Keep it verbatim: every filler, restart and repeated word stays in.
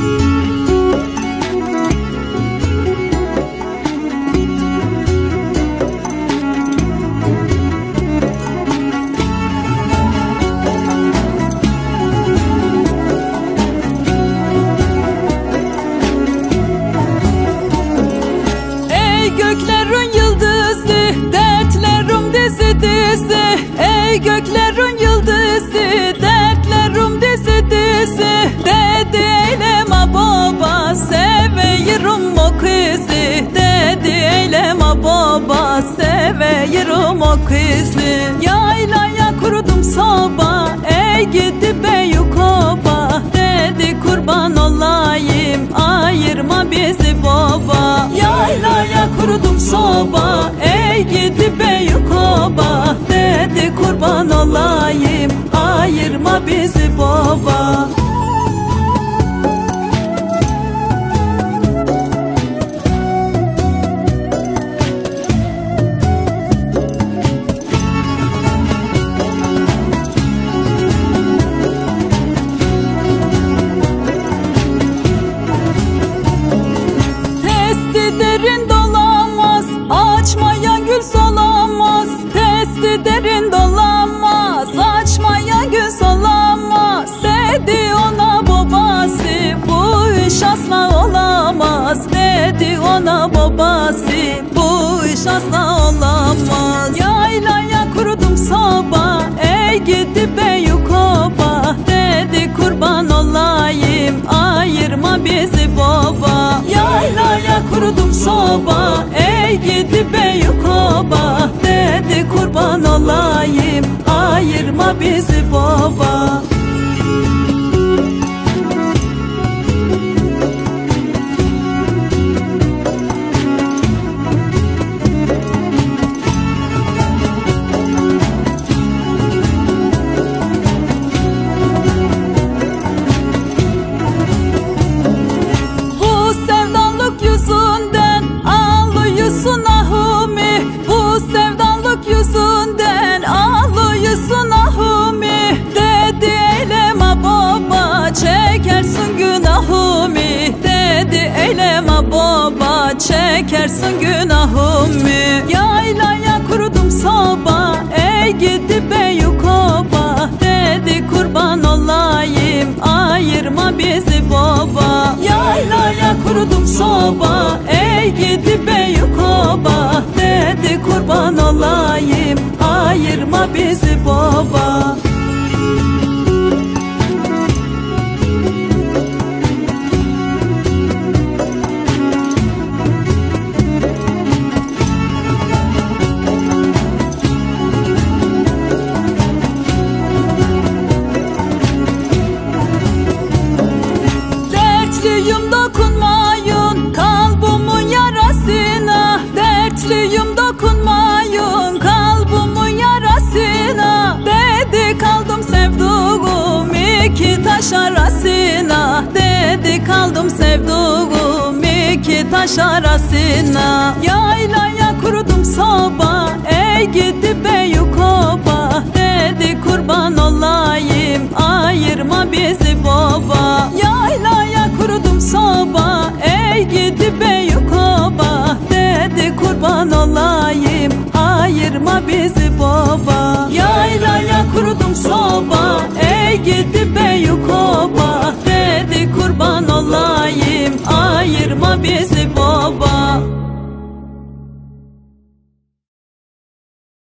Göklerin yıldızı, dertlerim dizi dizi. Ey göklerin yıldızı, dertlerim dizi dizi. Dedi eyleme baba, seveyirim o kızı. Dedi eyleme baba, seveyirim o kızı. Yaylaya kurdum soba, ey gidi Beyukoba. Dedi kurban olayım, ayırma bizi baba. Yaylaya kurdum soba, ey gidi Beyukoba. Dedi kurban olayım, ayırma bizi baba. Derin dolamaz, açmaya gül solamaz. Testi derin dolamaz, açmaya gül solamaz. Dedi ona babası, bu iş asla olamaz. Dedi ona babası, bu iş asla olamaz. Yaylaya kurdum soba, ey gidi Beyukoba. Dedi kurban olayım, ayırma bizi baba. Yaylaya kurdum soba, ey gidi Beyukoba. Dedi kurban olayım, ayırma bizi baba. Yüzünden ağlıyorsun ahumi. Dedi eyleme baba, çekersin günahımı. Dedi eyleme baba, çekersin günahımı. Yaylaya kurdum soba, ey gidi Beyukoba. Dedi kurban olayım, ayırma bizi baba. Yaylaya kurdum soba, ey gidi Beyukoba. Dedi kurban olayım, ayırma bizi baba. Dertliyim dokunmayın kalbimin yarasına. Dertliyim dokunmayın kalbimin yarasına. Dedi kaldım sevduğum iki taş arasına. Dedi kaldım sevduğum iki taş arasına. Yaylaya kurdum soba, ey gidi Beyukoba. Dedi kurban olayım, ayırma bizi baba. Yaylaya kurdum soba, ey gidi Beyukoba. Dedi kurban olayım, ayırma bizi baba. Yaylaya kurdum soba, ey gidi Beyukoba.